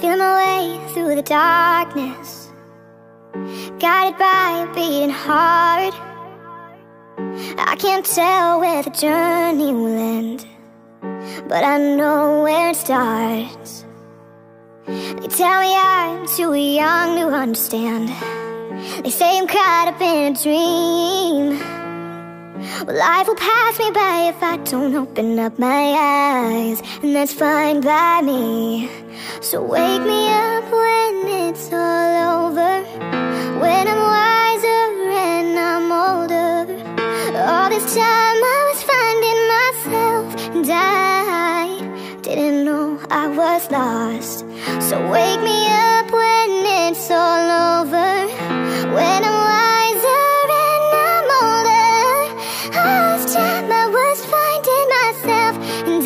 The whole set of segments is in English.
Feeling my way through the darkness, guided by a beating heart. I can't tell where the journey will end, but I know where it starts. They tell me I'm too young to understand. They say I'm caught up in a dream. Well, life will pass me by if I don't open up my eyes, and that's fine by me. So wake me up when it's all over, when I'm wiser and I'm older. All this time I was finding myself, and I didn't know I was lost. So wake me up when it's all over, when I'm wiser and I'm older. All this time I was finding myself, and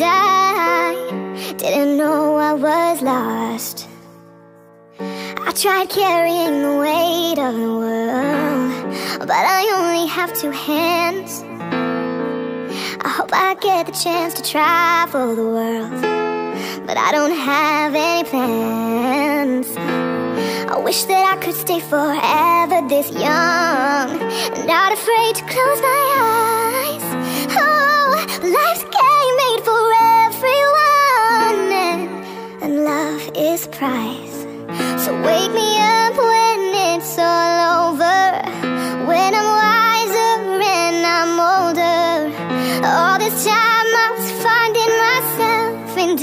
I didn't know I was lost. I tried carrying the weight of the world, but I only have two hands. I hope I get the chance to travel the world, but I don't have any plans. I wish that I could stay forever this young, not afraid to close my eyes. Oh, life's a game made for everyone, and love is the prize. So wake me up when it's all over, when I'm wiser and I'm older. All this time I was finding myself, and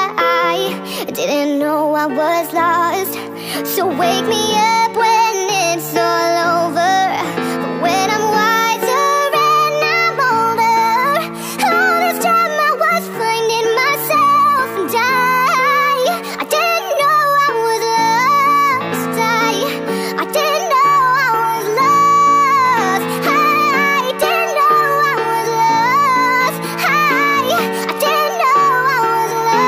I didn't know I was lost. So wake me up when it's all over, when I'm wiser and I'm older. All this time I was finding myself, and I didn't know I was lost. I didn't know I was lost. I didn't know I was lost. I didn't know I was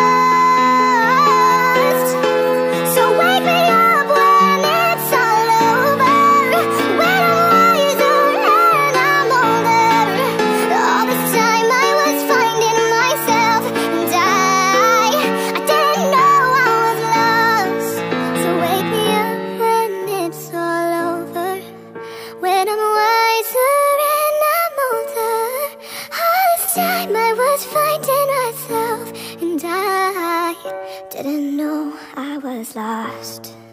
lost. So wake me up when it's all over, when I'm wiser and I'm older. All this time I was finding myself, and I didn't know I was lost. So wake me up when it's all over, when I'm wiser and I'm older. All this time I was finding myself, and I didn't know I was lost.